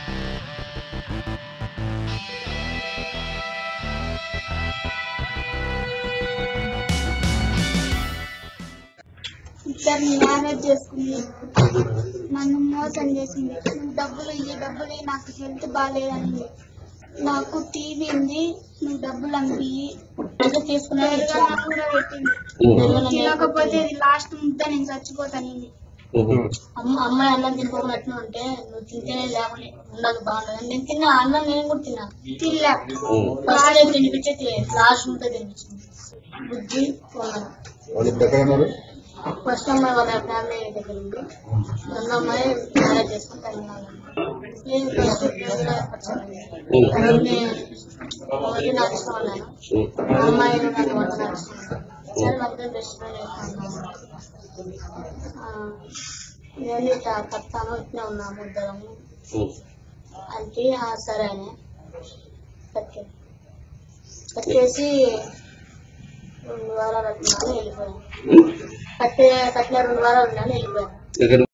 ఇద్దరిని మ్యారేజ్ చేసుకుంది, నన్ను మోసం చేసింది. నువ్వు డబ్బులు నాకు హెల్త్ బాగాలేదండి, నాకు టీవీ ఉంది, నువ్వు డబ్బులు అమ్మి తీసుకున్నా పెట్టింది. తినకపోతే లాస్ట్ ముద్ద నేను చచ్చిపోతానండి. అమ్మాయి అన్నం తినుకోనట్లు అంటే నువ్వు తింటేనే లేకుండా ఉండదు, బాగుండదు. నేను తిన్నా అన్నం, నేను కూడా తిన్నా తినిపించే లాస్ట్ ముద్ద తినిపించింది. బుద్ధి ఫస్ట్ అమ్మాయి వాళ్ళ ఫ్యామిలీ దగ్గర ఉంది, రెండో అమ్మాయి మ్యారేజ్ చేసుకుని తెలంగాణ. నేను ఫస్ట్ ఒకటి నాకు ఇష్టం అన్నాను, అమ్మాయి నాకు వంట నాకు ఇష్టం. సరే మధ్య బెస్ట్ నేను ఇట్లా కట్టాను, ఇట్లా ఉన్నాము ఇద్దరము అంటే సరే అని కట్టేసి 2 వారాలు ఉన్నాను, వెళ్ళిపోయాను. కట్టిన 2 వారాలు ఉన్నాను, వెళ్ళిపోయాను.